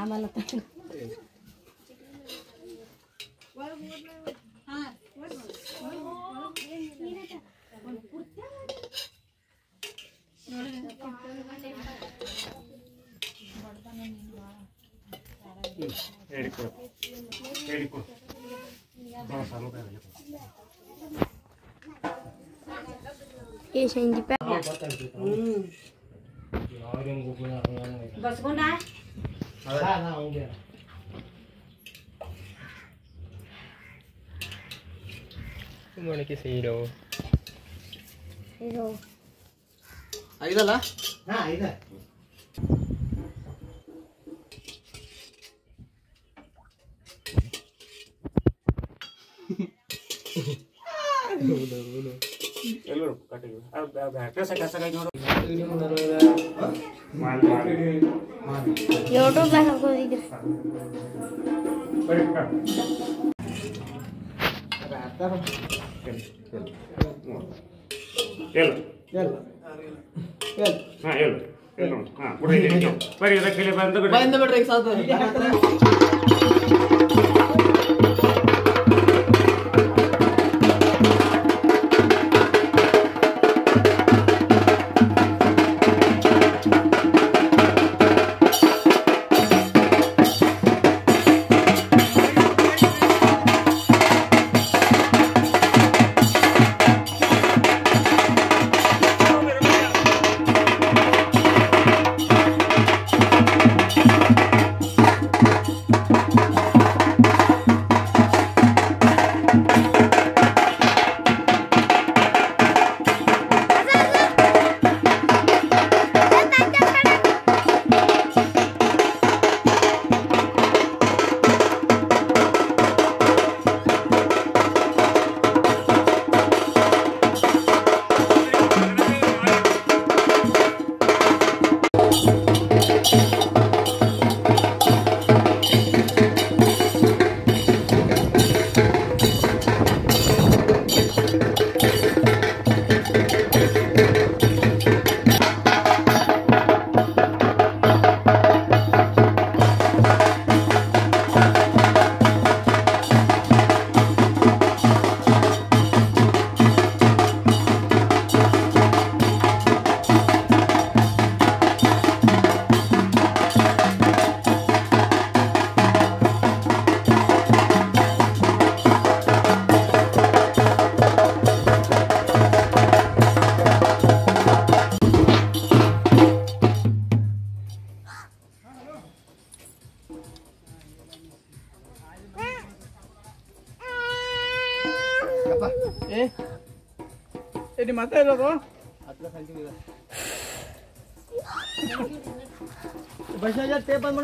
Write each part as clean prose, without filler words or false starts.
ಆಮೇಲೆ ये शेंगी पे बस को ना ना होंगे तुम्हारे किस हीरो आइदಲ್ಲ ಹಾ ಇದೆ ಎಲ್ಲರೂ ಕಟ್ಟಿಗೆ ಕೆಲಸ ಕೈ ನೋಡು ಯೂಟ್ಯೂಬ್ ದಾಗ ಹಾಕೋದಿದ್ರಿ ಬಾಯಿಂದ ಬಿಡ್ರಿ ಸಾಕು ini mata lo kok ಬಸ್ ಆಜಾ ಟೇಪ್ ಬಂದ್ ಮಾಡ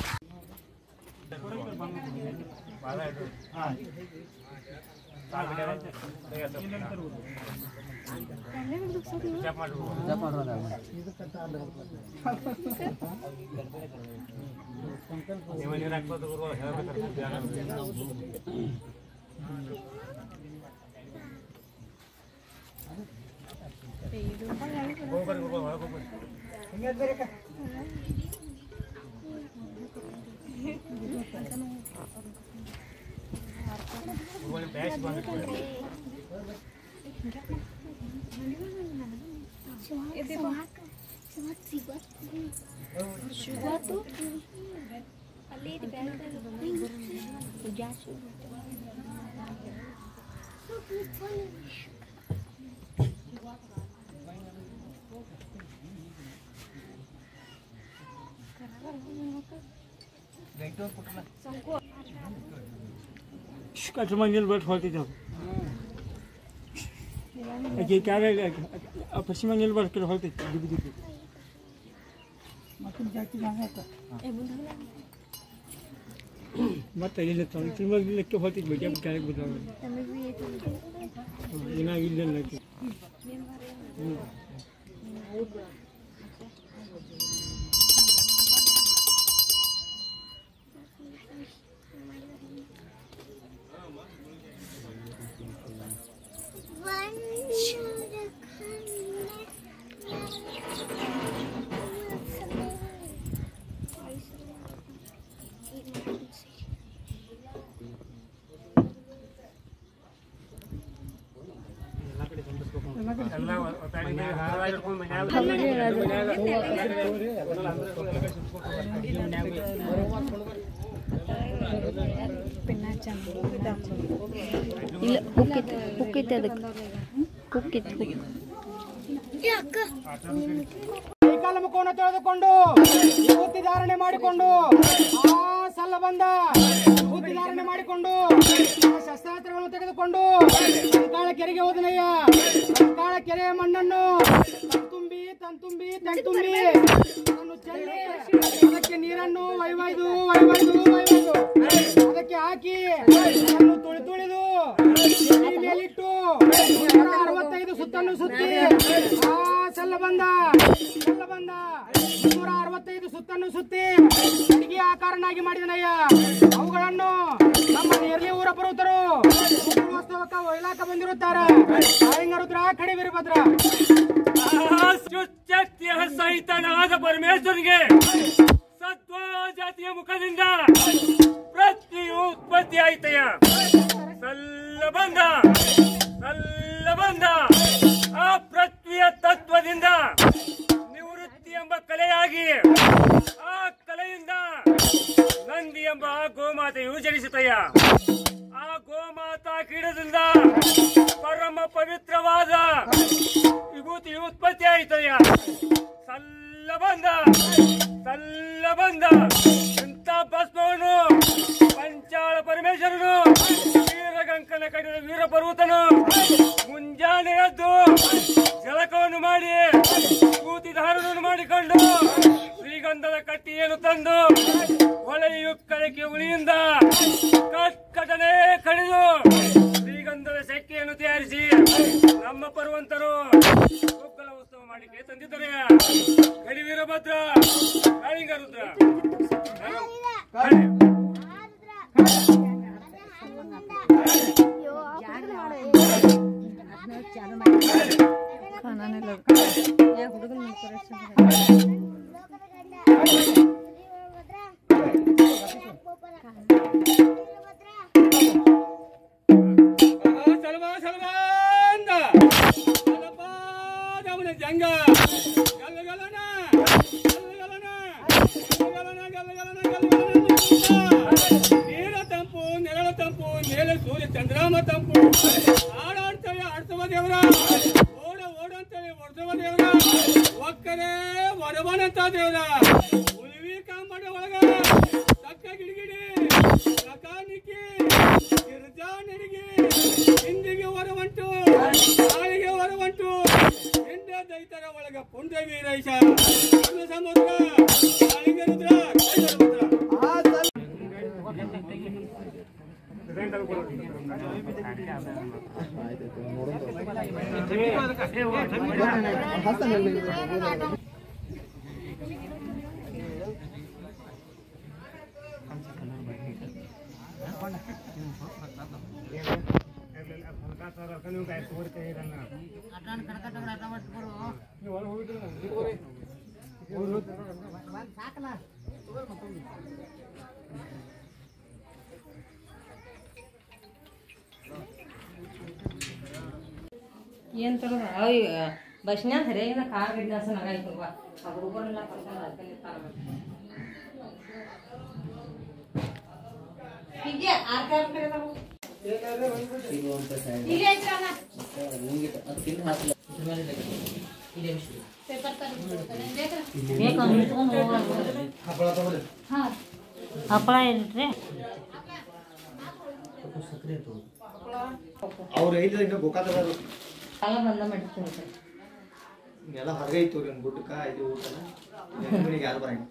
cuma nyel buat hal itu. Oke, cara apa sih nyel buat hal itu? Dibu. Makin jaki mana tu? Mata ini tu, cuma ini ke hal itu macam cara buat. Ini agak lagi. ಇಲ್ಲ ಹುಕ್ಕಿತ್ತು ಅದಕ್ಕೆ ಹುಕ್ಕಿತ್ತು ಕೈಕಾಲ ಮುಖವನ್ನು ತೊಳೆದುಕೊಂಡು ವಿಭೂತಿ ಧಾರಣೆ ಮಾಡಿಕೊಂಡು ಆ ಸಲ್ಲ ಬಂದ ವಿಭೂತಿ ಧಾರಣೆ ಮಾಡಿಕೊಂಡು ಶಸ್ತ್ರಾಸ್ತ್ರಗಳನ್ನು ತೆಗೆದುಕೊಂಡು ಕಂಕಾಳ ಕೆರೆಗೆ ಹೋದನಯ್ಯ. ಕಂಕಾಳ ಕೆರೆಯ ಮಣ್ಣನ್ನು ತಂತುಂಬಿ ಅದನ್ನು ಚೆಲ್ಲಿ ಅದಕ್ಕೆ ನೀರನ್ನು ವೈವೈದು ಅದಕ್ಕೆ ಹಾಕಿ ಅದನ್ನು ತುಳಿದು ಮೇಲಿಟ್ಟು 165 ಸುತ್ತನ್ನು ಸುತ್ತಿ ಆ ಸಲ್ಲ ಬಂದ 165 ಸುತ್ತನ್ನು ಸುತ್ತಿ ಅಡಿಗೆ ಆಕಾರನಾಗಿ ಮಾಡಿದನಯ್ಯ. ಅವುಗಳನ್ನು ನಮ್ಮ ನೇರ್ಲಿ ಊರ ಪರ್ವತರು ಉತ್ಸವಕ್ಕ ಒಯ್ಲಾಕ ಬಂದಿರುತ್ತಾರೆ. ರುದ್ರ ಕಡೆ ವೀರಭದ್ರ ಶಕ್ತಿಯ ಸಹಿತನಾದ ಪರಮೇಶ್ವರಿಗೆ ಸತ್ವ ಜಾತಿಯ ಮುಖದಿಂದ ಪ್ರತಿಯು ಉತ್ಪತ್ತಿ ಆಯ್ತಯ್ಯ. ಸಲ್ಲ ಬಂದ ಆ ಪೃಥ್ವಿಯ ತತ್ವದಿಂದ ನಿವೃತ್ತಿ ಎಂಬ ಕಲೆಯಾಗಿ ಆ ಕಲೆಯಿಂದ ನಂದಿ ಎಂಬ ಗೋಮಾತೆಯು ಜನಿಸುತ್ತಯ್ಯ. ಆ ಗೋಮಾತಾ ಕಿಡದಿಂದ ಪರಮ ಪವಿತ್ರವಾದ ವಿಭೂತಿ ಉತ್ಪತ್ತಿ ಆಯ್ತಯ್ಯ. ಸಲ್ಲ ಬಂದ ಇಂಥ ಭಸ್ಮವನ್ನು ಪಂಚಾಳ ಪರಮೇಶ್ವರನು ವೀರಗಂಕನ ಕಡಿದ ವೀರ ಪರ್ವತನು ಮುಂಜಾನೆ ಎದ್ದು ಜಲಕವನ್ನು ಮಾಡಿ ವಿಭೂತಿ ಧಾರಣವನ್ನು ಮಾಡಿಕೊಂಡು ಶ್ರೀಗಂಧದ ಕಟ್ಟಿಯನ್ನು ತಂದು ಹೊಳೆಯು ಕಳಕೆ ಉಳಿಯಿಂದ ಕಟ್ಟನೆ ಕಡಿದು ಶ್ರೀಗಂಧದ ಸೆಕ್ಕೆಯನ್ನು ತಯಾರಿಸಿ ನಮ್ಮ ಪರ್ವಂತರು ಒಕ್ಕಲ ಉತ್ಸವ ಮಾಡಿಕೆ ತಂದಿದ್ದಾರೆ. ಕಡಿ ವೀರಭದ್ರ ಕಾಳಿಂಗ ರುದ್ರ ಚಂದ್ರಾಮ ತಂಪು ಆಡಾಡ್ತವೆ ಆಡ್ತವ ದೇವರ ಓಡಂತವೆ ಹೊಡೆದವ ದೇವರ ಒಕ್ಕರೆ ವರವನಂತ ದೇವರ ಉಳಿವಿ ಕಾಂಬಡ ಒಳಗ ತಕ್ಕ ಗಿಡಿಗಿಡಿ ಸಕಾನಿಕ್ಕಿ ಗಿರ್ಜಾ ನಡಿಗೆ ಹಿಂದಿಗೆ ಹೊರವಂಟು ಕಾಳಿಗೆ ಹೊರವಂಟು ಹಿಂದೆ ದೈತರ ಒಳಗ ಪುಂಡ ವೀರೈಶ ಸಮುದ್ರ ಕಾಳಿಗೆ ರುದ್ರ ಏನ್ ತರೋದ ಬಸ್ನ್ಯಾಗ ಸರಿಯಾಗಿನ ಕಾರ್ ಗಡ್ಡಿ ಅಸ ನಗಾಯ್ತು ಆ ಹುಡುಗರೆಲ್ಲ ಕರ್ಕೊಂಡು ಅದಕ್ಕೆ ಹೀಗೆ ಆರ್ಕಾರ ಕಡೆ ನಾವು ಇಲ್ಲಿ ಐತ್ರಲ್ಲ ಅದಕ್ಕಿಂತ ಹಾಕಲ್ಲ ಇದೆ ಪೇಪರ್ ಬೇಕು ಅಂದ್ಕೊಂಡು ಹಪ್ಪಳ ತಗೊಳ್ಳಿ. ಹಾ ಹಪ್ಪಳ ಇಲ್ರಿ ಅವ್ರು ಐದು ಗೋಕಾಕದಾರು ಕಾಲ ಬಂದ ಮಾಡಿರ್ತೀನಿ ಎಲ್ಲ ಹೊರಗೆ ಇತ್ತು ರೀ ಗುಡ್ಡಕ್ಕ ಇದು ಊಟನ ಮನೆಗೆ ಯಾರು ಬರಂಗ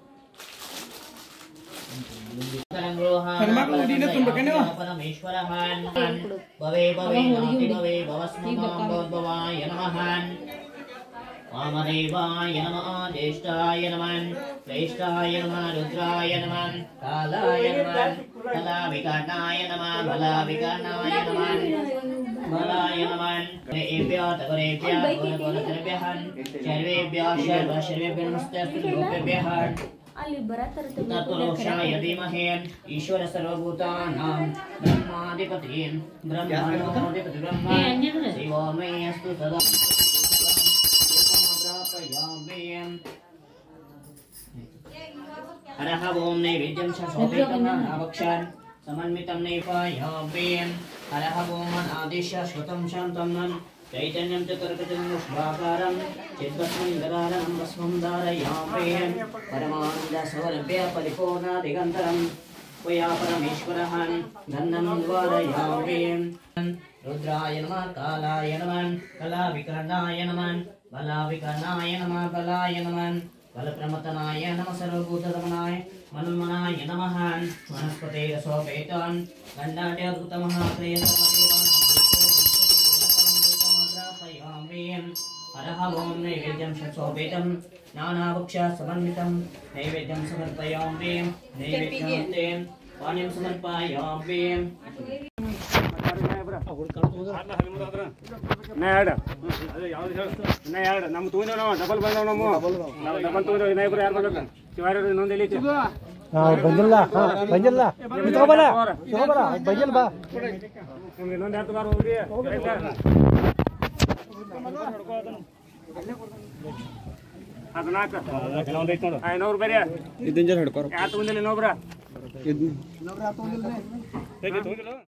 वामदेवाय नमः ज्येष्ठाय नमः श्रेष्ठाय नमः रुद्राय नमः कालाय नमः कलाविकर्णाय नमः बलाविकर्णाय नमः बलाय नमः देवेभ्यः तगरेभ्यः गुणगुणधरेभ्यः सर्वेभ्यः सर्वेभ्यः नमस्ते रूपेभ्यः तत्पुरुषाय धीमहि ईश्वर सर्वभूतानां ब्रह्माधिपतिं ब्रह्माधिपति ब्रह्म शिवो मे अस्तु सदा समर्पयामि हरः ओं नैवेद्यं च सोपेतं नावक्षान् समन्वितं नैवेद्यामि हरः ओं अनादिश्य श्रुतं शान्तं चैतन्यं च कर्कटं पुष्पाकारं चिद्भस्मं भस्मं धारयामि परमानन्दसौरभ्य परिपूर्णादिगन्तरं त्वया परमेश्वरः गन्धं द्वारयामि रुद्राय नमः कालाय नमः कलाविकर्णाय नमः बलाविकर्णाय नमः बलाय नमः बलप्रमतनाय नमः सर्वभूतदमनाय मन्मनाय नमः वनस्पतेरसोपेतान् गण्डाढ्यद्भुतमहाक्रियसमर्पयामि हरः ओं नैवेद्यं षट्सोपेतं नानाभक्ष्यसमन्वितं नैवेद्यं समर्पयामि नैवेद्यं ते पानीयं समर्पयामि ನಮ್ಮ ತೂಂದೇವ್ ನಾವು ಡಬಲ್ ಬಂದವ್ ನಮ್ಮ ಡಬಲ್ ತೂಂದೇವ್ ಇನ್ನೊಬ್ರು ಯಾರು ಬರ್ಬೇಕು ಶಿವಾರಿ ಇನ್ನೊಂದು ಎಲ್ಲಿ ಬಂದಿಲ್ಲ ಬಂದಿಲ್ಲ ತಗೋಬರ ತಗೋಬರ ಬಂದಿಲ್ಲ ಬಾ ಇನ್ನೊಂದು ಯಾರು ತಗೋರು ಹೋಗ್ರಿ ಅದು ನಾಲ್ಕು ಇನ್ನೊಂದು ಐತೆ ನೋಡು ಇನ್ನೊಬ್ರು ಬೇರೆ ಇದನ್ನ ಹಿಡ್ಕೋರು ಯಾರು ತಗೊಂಡಿಲ್ಲ ಇನ್ನೊಬ್ರ